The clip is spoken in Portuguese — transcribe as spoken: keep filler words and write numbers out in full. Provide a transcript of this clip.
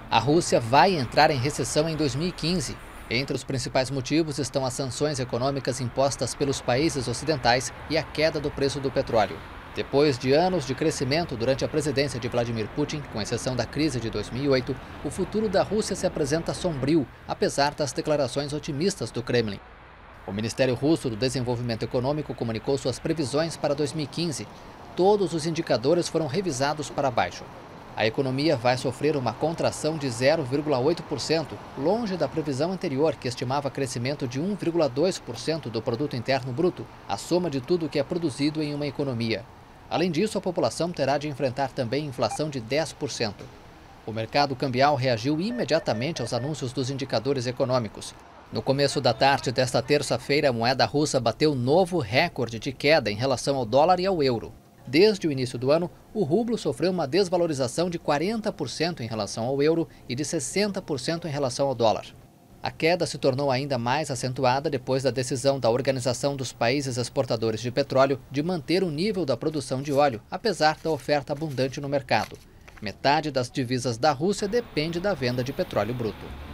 A Rússia vai entrar em recessão em dois mil e quinze. Entre os principais motivos estão as sanções econômicas impostas pelos países ocidentais e a queda do preço do petróleo. Depois de anos de crescimento durante a presidência de Vladimir Putin, com exceção da crise de dois mil e oito, o futuro da Rússia se apresenta sombrio, apesar das declarações otimistas do Kremlin. O Ministério Russo do Desenvolvimento Econômico comunicou suas previsões para dois mil e quinze. Todos os indicadores foram revisados para baixo. A economia vai sofrer uma contração de zero vírgula oito por cento, longe da previsão anterior, que estimava crescimento de um vírgula dois por cento do produto interno bruto, a soma de tudo que é produzido em uma economia. Além disso, a população terá de enfrentar também inflação de dez por cento. O mercado cambial reagiu imediatamente aos anúncios dos indicadores econômicos. No começo da tarde desta terça-feira, a moeda russa bateu novo recorde de queda em relação ao dólar e ao euro. Desde o início do ano, o rublo sofreu uma desvalorização de quarenta por cento em relação ao euro e de sessenta por cento em relação ao dólar. A queda se tornou ainda mais acentuada depois da decisão da Organização dos Países Exportadores de Petróleo de manter o nível da produção de óleo, apesar da oferta abundante no mercado. Metade das divisas da Rússia depende da venda de petróleo bruto.